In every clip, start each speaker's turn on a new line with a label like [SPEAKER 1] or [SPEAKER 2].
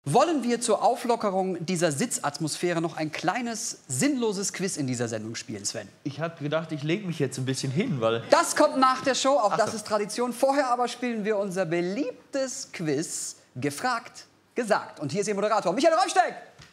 [SPEAKER 1] Wollen wir zur Auflockerung dieser Sitzatmosphäre noch ein kleines, sinnloses Quiz in dieser Sendung spielen, Sven?
[SPEAKER 2] Ich habe gedacht, ich lege mich jetzt ein bisschen hin, weil...
[SPEAKER 1] Das kommt nach der Show, auch das
[SPEAKER 2] so.
[SPEAKER 1] ist Tradition. Vorher aber spielen wir unser beliebtes Quiz, Gefragt, Gesagt. Und hier ist Ihr Moderator, Michael Raufsteig.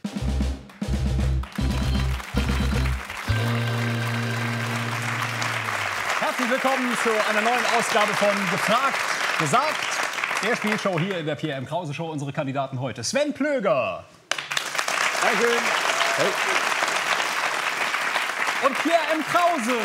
[SPEAKER 3] Herzlich willkommen zu einer neuen Ausgabe von Gefragt, Gesagt. Der Spielshow hier in der Pierre M. Krause Show. Unsere Kandidaten heute: Sven Plöger. Dankeschön. Hey. Und Pierre M. Krause.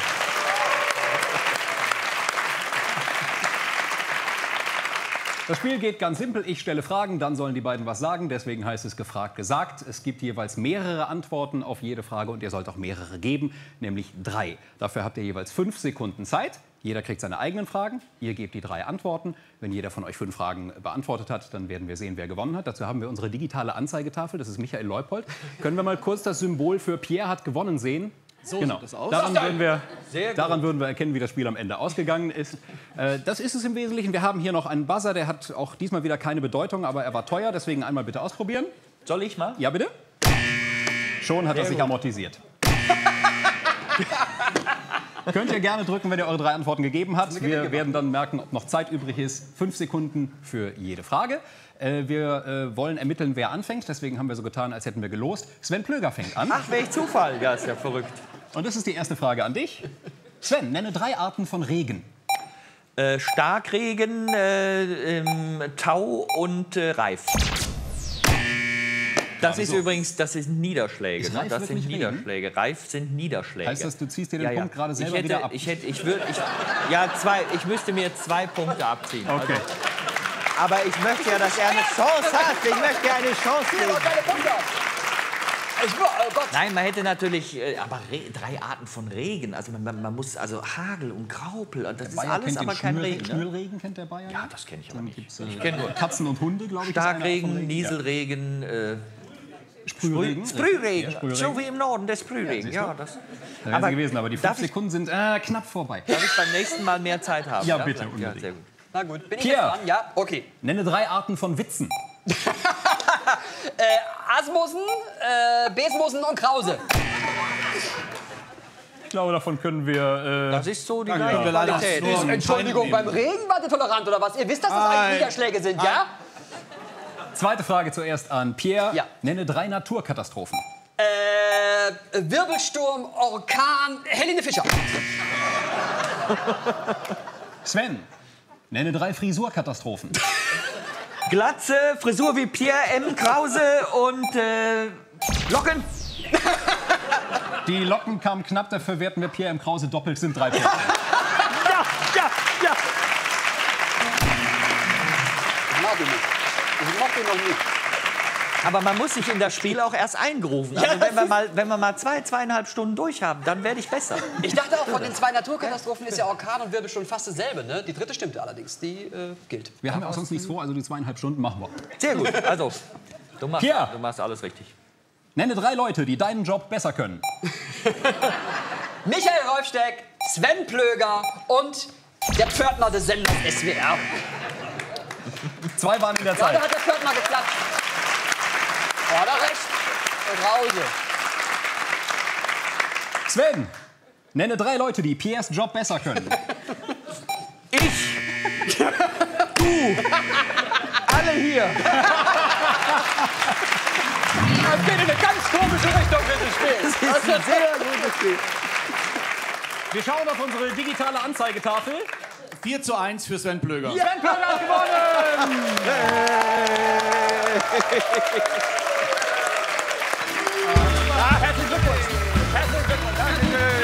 [SPEAKER 3] Das Spiel geht ganz simpel. Ich stelle Fragen, dann sollen die beiden was sagen. Deswegen heißt es Gefragt, Gesagt. Es gibt jeweils mehrere Antworten auf jede Frage und ihr sollt auch mehrere geben, nämlich 3. Dafür habt ihr jeweils 5 Sekunden Zeit. Jeder kriegt seine eigenen Fragen. Ihr gebt die 3 Antworten. Wenn jeder von euch 5 Fragen beantwortet hat, dann werden wir sehen, wer gewonnen hat. Dazu haben wir unsere digitale Anzeigetafel. Das ist Michael Leupold. Können wir mal kurz das Symbol für Pierre hat gewonnen sehen? So genau. Sieht das aus. Daran würden wir erkennen, wie das Spiel am Ende ausgegangen ist. Das ist es im Wesentlichen. Wir haben hier noch einen Buzzer, der hat auch diesmal wieder keine Bedeutung, aber er war teuer. Deswegen einmal bitte ausprobieren.
[SPEAKER 2] Soll ich mal?
[SPEAKER 3] Ja, bitte. Schon hat er sich amortisiert. Könnt ihr gerne drücken, wenn ihr eure 3 Antworten gegeben habt. Wir werden dann merken, ob noch Zeit übrig ist. 5 Sekunden für jede Frage. Wir wollen ermitteln, wer anfängt. Deswegen haben wir so getan, als hätten wir gelost. Sven Plöger fängt an.
[SPEAKER 2] Ach, welch Zufall. Ja, ist ja verrückt.
[SPEAKER 3] Und das ist die erste Frage an dich. Sven, nenne 3 Arten von Regen.
[SPEAKER 2] Starkregen, Tau und Reif. Das ist übrigens, das sind Niederschläge.
[SPEAKER 3] Ist
[SPEAKER 2] Ne?
[SPEAKER 3] Reif
[SPEAKER 2] Das sind
[SPEAKER 3] wirklich
[SPEAKER 2] Niederschläge. Reif sind Niederschläge.
[SPEAKER 3] Heißt das, du ziehst dir den Punkt gerade selber wieder ab?
[SPEAKER 2] Ich müsste mir 2 Punkte abziehen.
[SPEAKER 3] Okay.
[SPEAKER 2] Also, aber ich möchte ja, dass er eine Chance hat. Ich möchte ja eine Chance kriegen. Nein, man hätte natürlich, aber 3 Arten von Regen. Also man muss, also Hagel und Graupel, und das ist alles aber kein Regen.
[SPEAKER 3] Schnürregen kennt der Bayer?
[SPEAKER 2] Ja, das kenne ich aber nicht.
[SPEAKER 3] Ich kenne nur Katzen und Hunde, glaube ich.
[SPEAKER 2] Starkregen, Nieselregen,
[SPEAKER 3] Sprühregen.
[SPEAKER 2] Sprühregen, so wie im Norden der Sprühregen. Ja, das
[SPEAKER 3] aber gewesen, aber die 5 Sekunden sind knapp vorbei.
[SPEAKER 2] Darf ich beim nächsten Mal mehr Zeit haben?
[SPEAKER 3] Ja, bitte,
[SPEAKER 2] Ja, sehr gut.
[SPEAKER 1] Na gut, bin ich
[SPEAKER 3] Pierre.
[SPEAKER 1] jetzt dran? Ja, okay.
[SPEAKER 3] Nenne 3 Arten von Witzen.
[SPEAKER 1] Asmussen, Besmussen und Krause.
[SPEAKER 3] Ich glaube, davon können wir...
[SPEAKER 2] Das ist so die
[SPEAKER 3] Danke.
[SPEAKER 2] gleiche Qualität.
[SPEAKER 1] Entschuldigung, beim Regen wart ihr tolerant oder was? Ihr wisst, dass das eigentlich Niederschläge sind, ja?
[SPEAKER 3] Zweite Frage zuerst an Pierre.
[SPEAKER 1] Ja.
[SPEAKER 3] Nenne 3 Naturkatastrophen.
[SPEAKER 1] Wirbelsturm, Orkan, Helene Fischer.
[SPEAKER 3] Sven, nenne 3 Frisurkatastrophen.
[SPEAKER 2] Glatze, Frisur wie Pierre M. Krause und Locken.
[SPEAKER 3] Die Locken kamen knapp, dafür werten wir Pierre M. Krause doppelt, sind 3 Punkte.
[SPEAKER 2] Ja.
[SPEAKER 1] Ich mag den noch nicht.
[SPEAKER 2] Aber man muss sich in das Spiel auch erst eingrooven. Also wenn wir mal 2,5 Stunden durchhaben, dann werde ich besser.
[SPEAKER 1] Ich dachte auch, von den 2 Naturkatastrophen ist ja Orkan und Wirbelsturm fast dasselbe, ne? Die dritte stimmte allerdings, die gilt.
[SPEAKER 3] Wir haben ja auch sonst nichts vor, also die 2,5 Stunden machen wir.
[SPEAKER 2] Sehr gut, also du machst alles richtig.
[SPEAKER 3] Nenne 3 Leute, die deinen Job besser können.
[SPEAKER 1] Michael Raufsteig, Sven Plöger und der Pförtner des Senders SWR.
[SPEAKER 3] 2 waren in der
[SPEAKER 1] Gerade
[SPEAKER 3] Zeit.
[SPEAKER 1] hat der Pförtner geklatscht. Vorderrecht und Krause.
[SPEAKER 3] Sven, nenne 3 Leute, die Pierres Job besser können.
[SPEAKER 2] Ich, du, alle hier.
[SPEAKER 1] Das geht in eine ganz komische Richtung, dieses Spiel.
[SPEAKER 2] Das ist ein sehr gutes Spiel.
[SPEAKER 3] Wir schauen auf unsere digitale Anzeigetafel.
[SPEAKER 4] 4:1 für Sven Plöger.
[SPEAKER 3] Sven Plöger hat gewonnen!
[SPEAKER 1] Herzlichen Glückwunsch. Herzlichen Glückwunsch. Dankeschön.